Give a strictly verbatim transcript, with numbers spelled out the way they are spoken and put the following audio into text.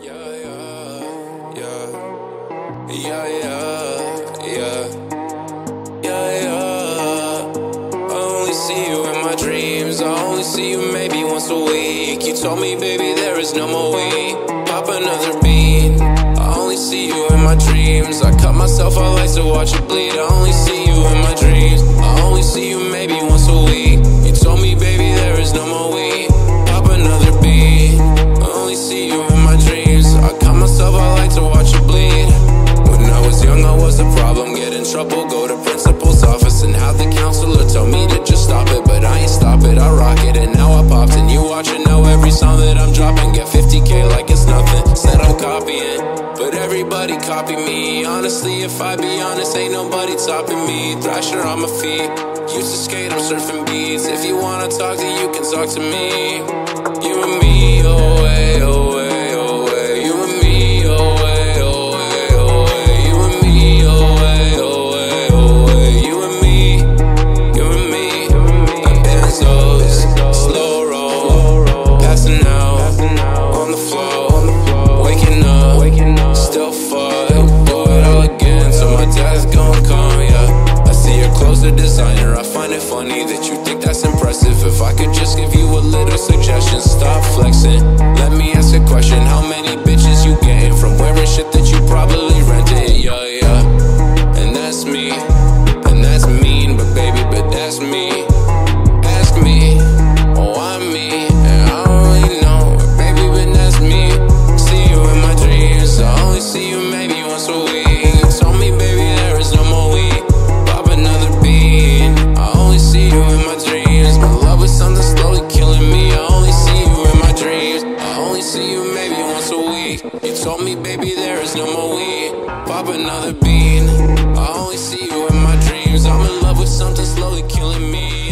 Yeah, yeah, yeah, yeah, yeah, yeah, yeah, yeah. I only see you in my dreams. I only see you maybe once a week. You told me, baby, there is no more week. Pop another bean. I only see you in my dreams. I cut myself, I like to watch it bleed. I only see you in my dreams. I only see you maybe once a week. You told me, baby, there is no more week. Pop another bean. I only see you in my dreams. I cut myself, I like to watch it bleed. When I was young, I was the problem. Get in trouble, go to principal's office and have the counselor tell me to just stop it. But I ain't stop it, I rock it, and now I popped. And you watching now every song that I'm dropping. Get fifty K like it's nothing. Said I'm copying, but everybody copy me. Honestly, if I be honest, ain't nobody topping me. Thrasher on my feet, used to skate, I'm surfing beats. If you wanna talk, then you can talk to me. You and me, Ohway, Ohway, Ohway. You and me, Ohway, Ohway, Ohway. You and me, Ohway, Ohway, Ohway. You and me, you and me. Like Benzos, slow roll, passing out on the floor, waking up, still fuck, do it all again till my dad's gon' come, yeah. I see your clothes, the designer, I find it funny that you think that's impressive. If I could just give you a little suggestion, stop flexing. Let me ask a question, how many bitches you getting from wearing shit that you probably rented? Yeah, yeah, and that's me, and that's mean, but baby, but that's me. Ask me, oh I'm me, and I don't really know, but baby, but that's me. See you in my dreams, I only see you maybe once a week. You told me, baby, there is no more week. Pop another bean, I only see you in my dreams. My love is something slowly killing me. I only see you in my dreams. I only see you maybe once a week. You told me, baby, there is no more weed. Pop another bean, I only see you in my dreams. I'm in love with something slowly killing me.